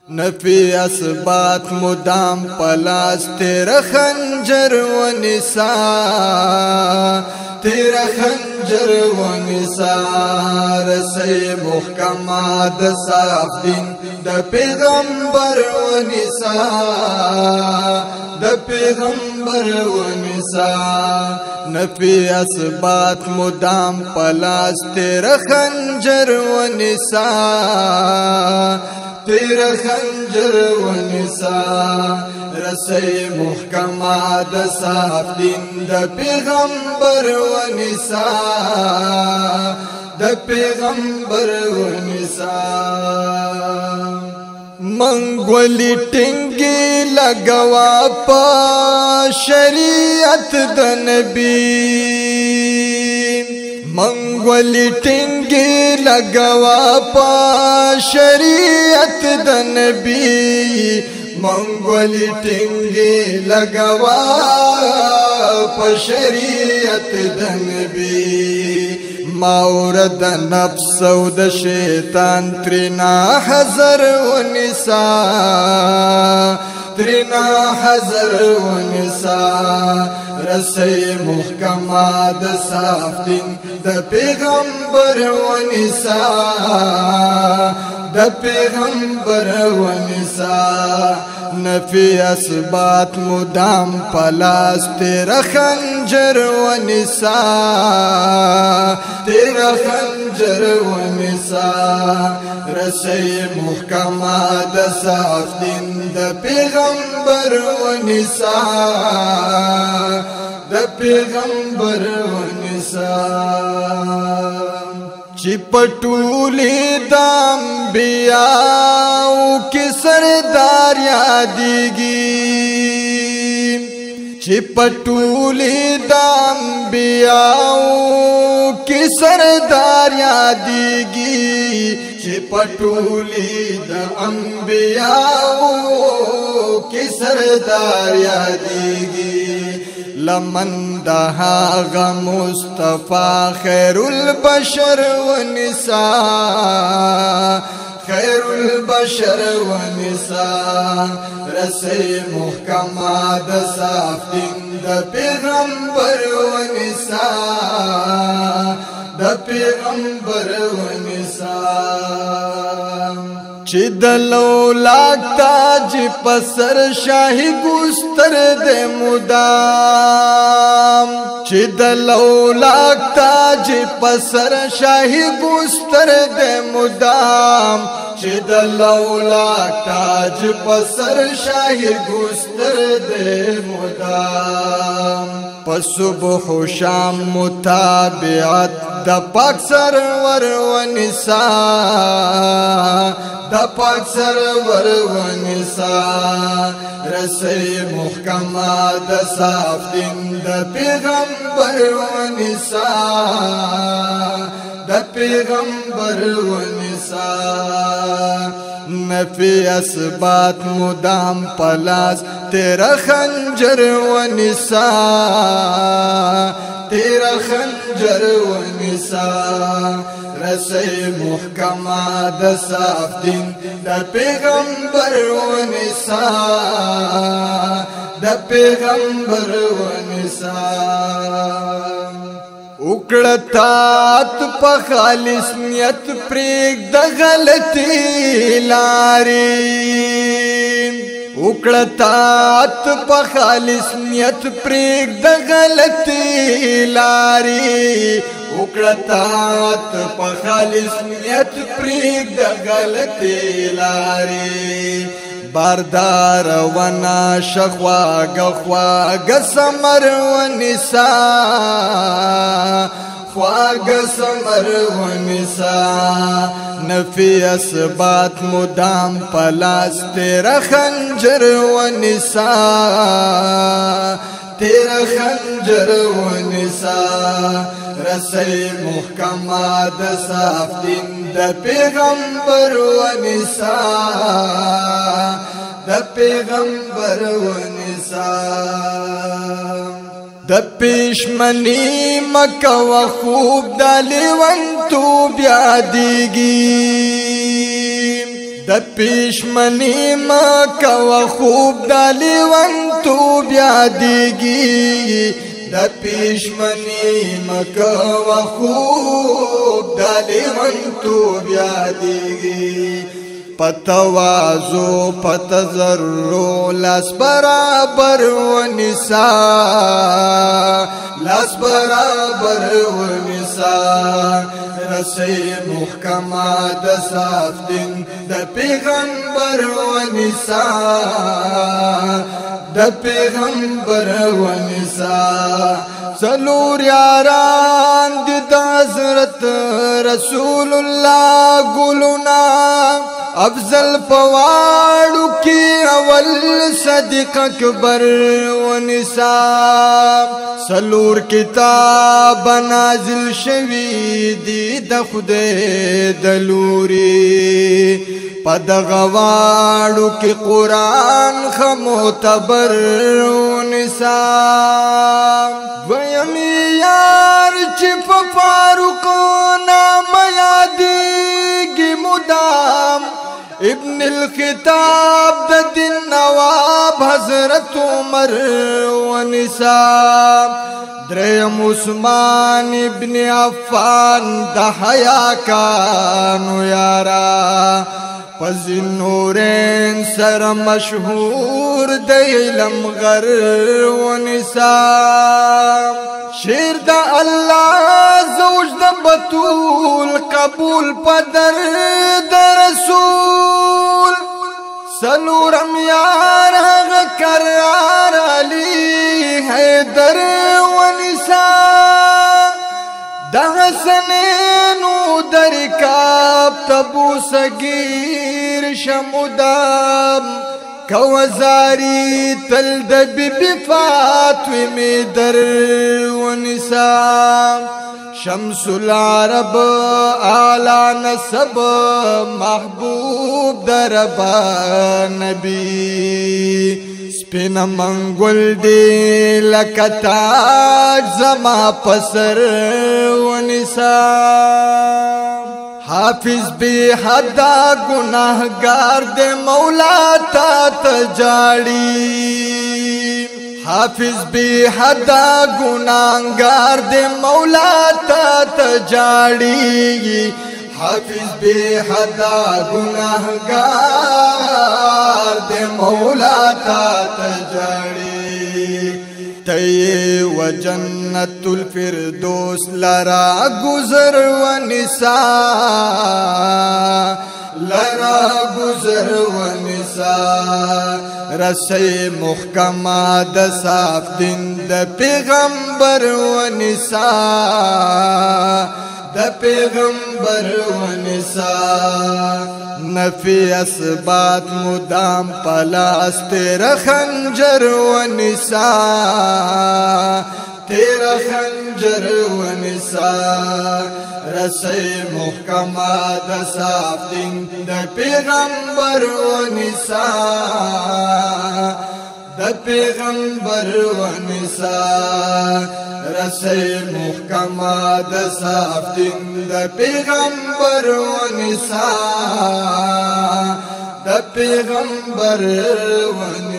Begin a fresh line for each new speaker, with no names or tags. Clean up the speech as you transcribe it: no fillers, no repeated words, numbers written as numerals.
نفی اسبات مدام پلاس تیرا خنجر و نساء تیرا خنجر و نساء رسی محکمات صاف دین دا پیغمبر و نساء دا پیغمبر و نساء نفی اسبات مدام پلاس تیرا خنجر و نساء تیرا خنجر و نساء رسی محکمات صاف دین دا پیغمبر و نساء دا پیغمبر و نساء منگولی ٹنگی لگوا پا شریعت دا نبی منگولی ٹنگی لگوا پا شریعت دا نبی منگولی ٹنگی لگوا پا شریعت دا نبی مورد نفس و د شیطان ترینا حذر و نساء ترینا حذر و نساء رسی محکمات صاف دین دا پیغمبر و نساء دا پیغمبر و نساء نفی اسبات مدام پلاس تیرا خنجر و نساء تیرا خنجر و نساء رسی محکمات صاف دین دا پیغمبر و نساء دا پیغمبر و نساء چی پٹولی دام بیاو کی سردار یادیگی چی پٹولی دام بیاو کی سردار یادیگی چی پٹولی دام بیاو کی سردار یادیگی لمن دہاغا مصطفیٰ خیر البشر و نساء خیر البشر و نساء رسی محکمات صاف دین دا پیغمبر و نساء دا پیغمبر و نساء چی دلو لاک تاج پسر شاہی گستر دے مدام چی دلو لاک تاج پسر شاہی گستر دے مدام چی دلو لاک تاج پسر شاہی گستر دے مدام پسبح و شام متابعت دا پاک سرور و نساء دا پاک سرور و نساء رسی محکمات صاف دین دا پیغمبر و نساء دا پیغمبر و نساء نفی اسبات مدام پلاس تیرا خنجر و نساء تیرا خنجر و نساء رسی محکمات صاف دین دا پیغمبر و نساء دا پیغمبر و نساء اکڑتات پا خالص نیت پریگ دا غلطی لاری اکڑتات پا خالص نیت پریگ دا غلطی لاری اکڑتات پا خالص نیت پریگ دا غلطی لاری باردار ونا شخواگ خواگ سمر و نساء خواگ سمر و نساء نفی اسبات مدام پلاس تیرا خنجر و نساء تیرا خنجر و نساء رسی محکمات صاف دین دا پیغمبر و نساء دا پیغمبر و نساء دا پیشمنی مکہ و خوب دا لیون تو بیادیگی د پښمنی مکه و خوب د لیوان تو بیا دیږي د پښمنی مکه و خوب د لیوان تو بیا دیږي پتوازو پتزرو لاس برابر ونسا لاس برابر ونسا رسی محکمات صاف دین د پیغمبر ونسا د پیغمبر ونسا سلور یاران دی د حضرت رسول الله ګلونا افضل پواړو کی اول صدیق اکبر ونسا سلور کتاب نازل شوی دی د خدای د لوري پدغواړو کی قران خمعتبر ونسا ویم یار چې فاروق نام یادېږي مدام ابن الخطاب د دین نواب حضرت عمر ونسا دریم عثمان ابن عفان د حیا کانو یارا پزنورین سر مشهور د علم غر ونسا شیر د الله زوج د بطول قبول پدر د رسول سلورم یار هغه کرار علی حیدر ونسا د حسنینو درکاب تبو صغیر شمودام کوزاری تل د بیبی فاطمه در ونسا شمس العرب اعلی نسب محبوب دربا نبی سپین منگل دی لکتاج زما پسر ونسا حافظ بی حدا گناہگار دے مولا تا تجاڑی حافظ بی حدا گناہگار دے مولا تا تجاڑی حافظ بی حدا گناہگار دے مولا تا تجاڑی تی و جنت الفردوس لرا گزر ونسا لرا گزر ونسا رسی محکمات د صاف دین د پیغمبر ونسا د پیغمبر ونسا نفی اسبات مدام پلاس تیرا خنجر ونسا تیرا خنجر ونسا رسی محکمات د صاف دین د پیغمبر ونسا د پیغمبر ونسا رسی محکمات د صاف دین د پیغمبر ونسا د پیغمبر ونسا